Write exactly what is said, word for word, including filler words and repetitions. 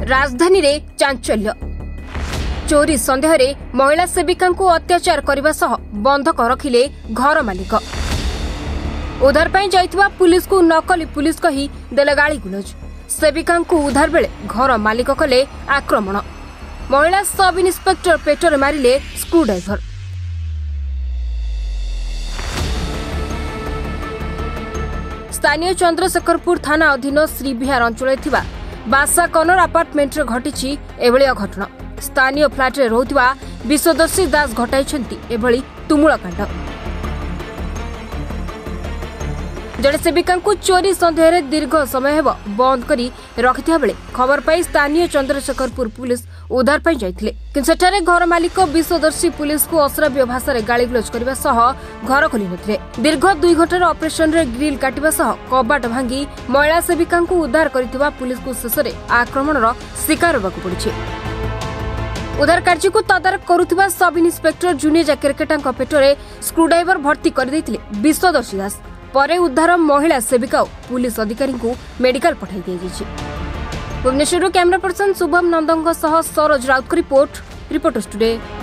राजधानी रे चांचल्य चोरी संदेह रे महिला सेविका को अत्याचार करने सह बंधक रखिले घर मालिक। उद्धार पाई जाइतबा पुलिस को नकली पुलिस कही देले गाली गुलज। सेविका को उद्धार बेले घर मालिक कले आक्रमण। महिला सब इन्स्पेक्टर पेटर मारिले स्क्रू ड्राइवर। स्थानीय चंद्रशेखरपुर थाना अधीन श्रीविहार अंचल थिबा बासा कनर अपार्टमेंट रे घटिछि एभली घटना। स्थानीय फ्लाट रे रहुथिबा विश्वदर्शी दास घटाइछन्ति एभली तुमुल कांड। जड़े सेविका को चोरी संदेह रे दीर्घ समय हेब बंद करी रखिथिया बेले खबर पाई स्थानीय चंद्रशेखरपुर पुलिस उद्धार पाई जाइथिले। किंतु सेठारे घर मालिक विश्वदर्शी पुलिस को अश्राव्य भाषा रे गाली गलौज करबा सह घर खोली नथिले। दीर्घ दुई घंटार ऑपरेशन रे ग्रिल काटिबा सह कबाट भांगी महिला सेविका को उद्धार करिथिबा पुलिस को शेषरे आक्रमणर शिकार होबाक पड़िछि। उद्धार कार्य को तदारक करुथिबा सब इन्स्पेक्टर जुनेजा केरकेटा पेटरे स्क्रू ड्राइवर भर्ती कर दैथिले विश्वदर्शी दास। परे उद्धार महिला सेविका पुलिस अधिकारी को मेडिकल पठाई दिया। भुवनेश्वर कैमरा पर्सन शुभम नंदों सह Saroj Raut report reporters today.